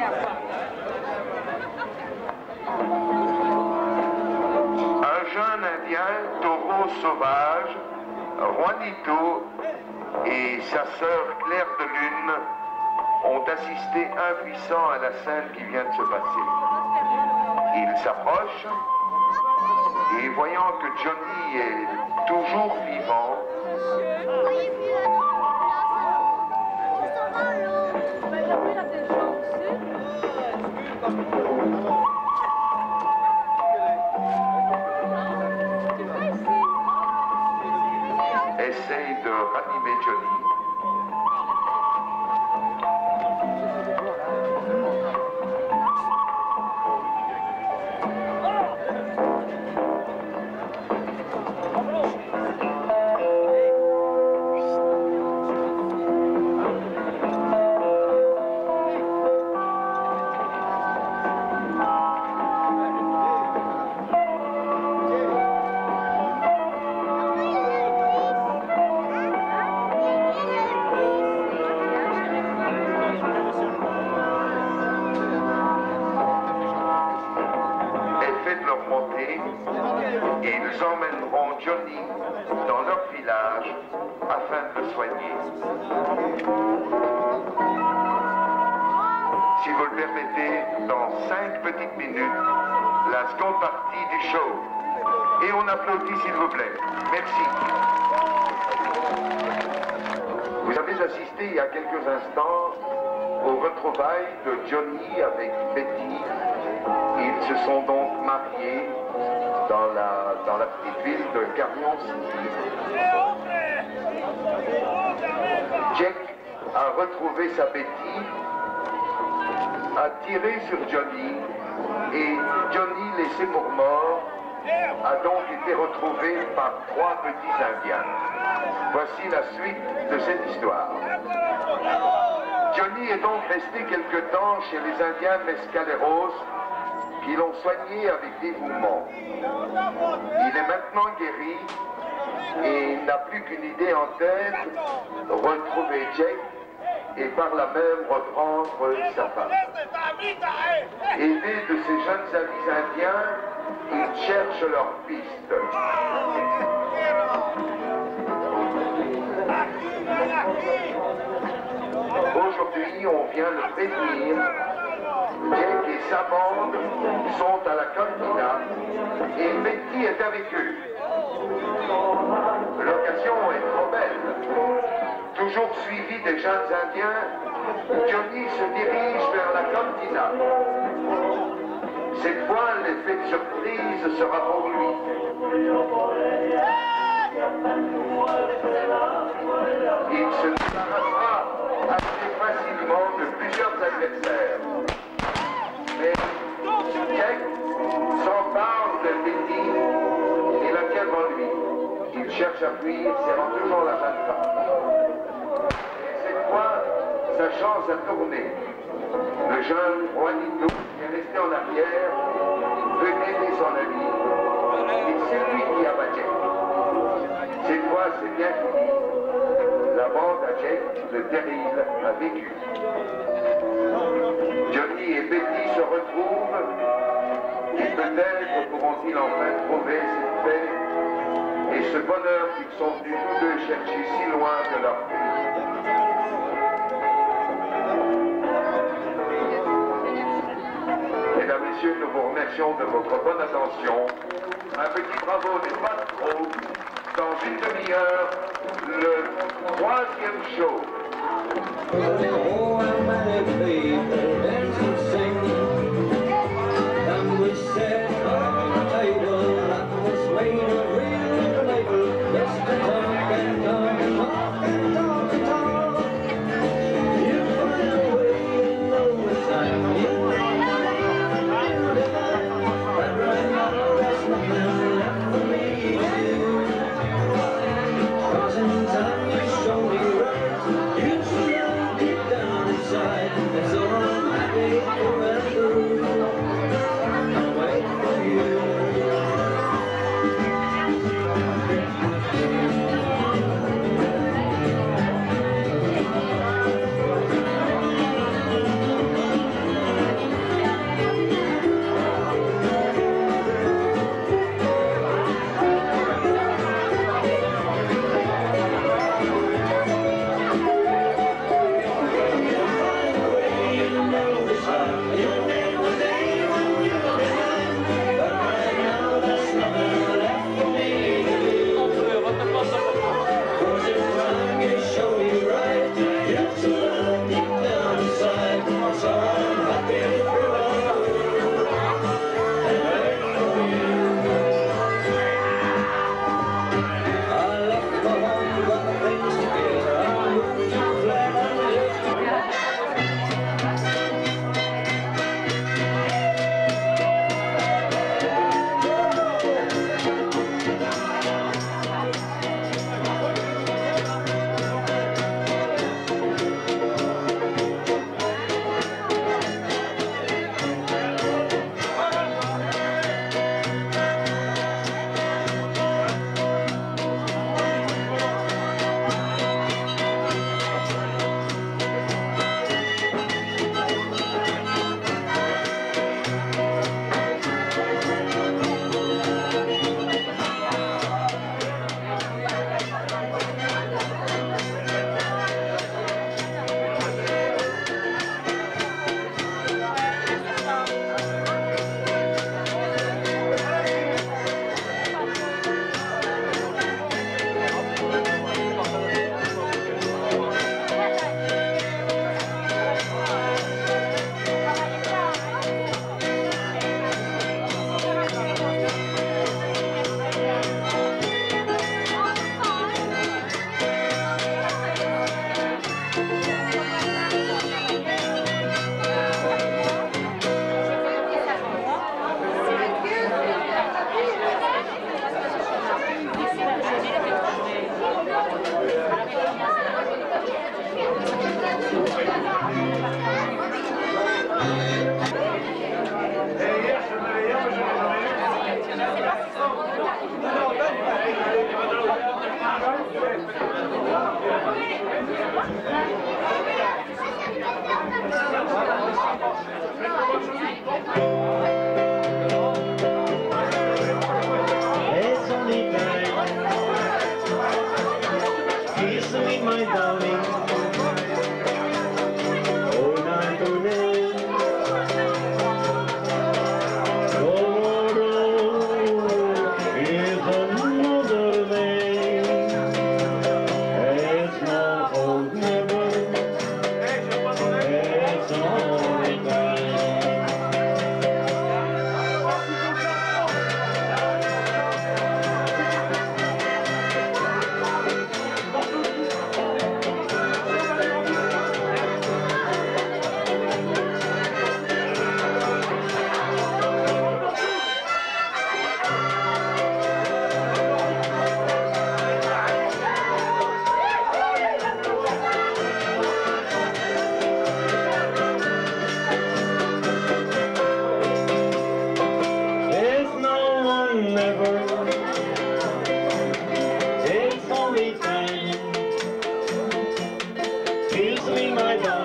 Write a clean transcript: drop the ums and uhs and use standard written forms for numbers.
Un jeune indien, taureau sauvage, Juanito et sa sœur Claire de Lune ont assisté impuissants à la scène qui vient de se passer. Ils s'approchent et voyant que Johnny est toujours vivant, essaye de ranimer Johnny. Et ils emmèneront Johnny dans leur village afin de le soigner. Si vous le permettez, dans 5 petites minutes, la seconde partie du show. Et on applaudit s'il vous plaît. Merci. Vous avez assisté il y a quelques instants aux retrouvailles de Johnny avec Betty. Ils se sont donc mariés dans la petite ville de Carillon City. Jack a retrouvé sa Betty, a tiré sur Johnny et Johnny, laissé pour mort, a donc été retrouvé par 3 petits Indiens. Voici la suite de cette histoire. Johnny est donc resté quelque temps chez les Indiens Mescaleros qui l'ont soigné avec dévouement. Il est maintenant guéri et n'a plus qu'une idée en tête, retrouver Jack et par là même reprendre sa femme. Aidés de ses jeunes amis indiens, ils cherchent leur piste. Aujourd'hui, on vient le prévenir. Jack et sa bande sont à la cantina et Betty est avec eux. L'occasion est trop belle. Toujours suivi des jeunes indiens, Johnny se dirige vers la cantina. Cette fois, l'effet de surprise sera pour lui. Il se débarrassera assez facilement de plusieurs adversaires. Mais Jack s'empare de Betty et la tient devant lui. Il cherche à fuir, serrant toujours la jeune femme. Et cette fois, sa chance a tourné. Le jeune Juanito est resté en arrière, veut aider son ami. Et c'est lui qui abat Jack. Cette fois, c'est bien fini. La bande à Jack, le terrible, a vécu. Johnny et Betty se retrouvent et peut-être pourront-ils enfin trouver cette paix et ce bonheur qu'ils sont venus tous deux chercher si loin de leur pays. Mesdames, Messieurs, nous vous remercions de votre bonne attention. Un petit bravo n'est pas trop. Dans une demi-heure, le 3e show. It's all I It's only time. Kiss me, my darling. All night today. Tomorrow is another day. It's not old never. It's only time. Never. It's only time. Kiss me, my darling.